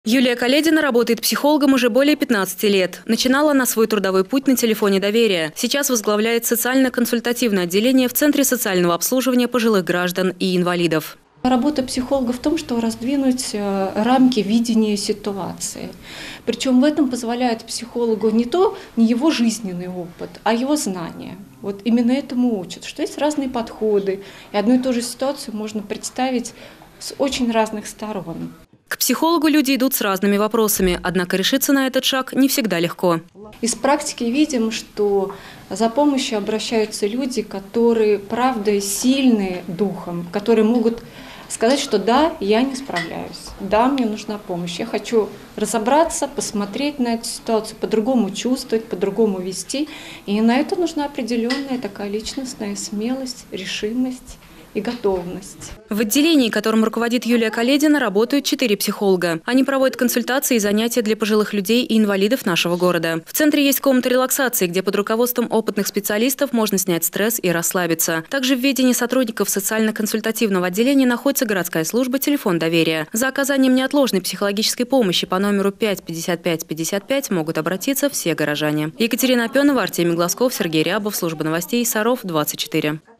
Юлия Каледина работает психологом уже более 15 лет. Начинала она свой трудовой путь на телефоне доверия. Сейчас возглавляет социально-консультативное отделение в Центре социального обслуживания пожилых граждан и инвалидов. Работа психолога в том, что раздвинуть рамки видения ситуации. Причем в этом позволяет психологу не его жизненный опыт, а его знания. Вот именно этому учат, что есть разные подходы, и одну и ту же ситуацию можно представить с очень разных сторон. К психологу люди идут с разными вопросами, однако решиться на этот шаг не всегда легко. Из практики видим, что за помощью обращаются люди, которые, правда, сильные духом, которые могут сказать, что да, я не справляюсь, да, мне нужна помощь, я хочу разобраться, посмотреть на эту ситуацию, по-другому чувствовать, по-другому вести. И на это нужна определенная такая личностная смелость, решимость и готовность. В отделении, которым руководит Юлия Каледина, работают 4 психолога. Они проводят консультации и занятия для пожилых людей и инвалидов нашего города. В центре есть комната релаксации, где под руководством опытных специалистов можно снять стресс и расслабиться. Также в ведении сотрудников социально-консультативного отделения находится городская служба «Телефон доверия». За оказанием неотложной психологической помощи по номеру 5 55 55 могут обратиться все горожане. Екатерина Опенова, Артемий Глазков, Сергей Рябов, служба новостей Саров, 24.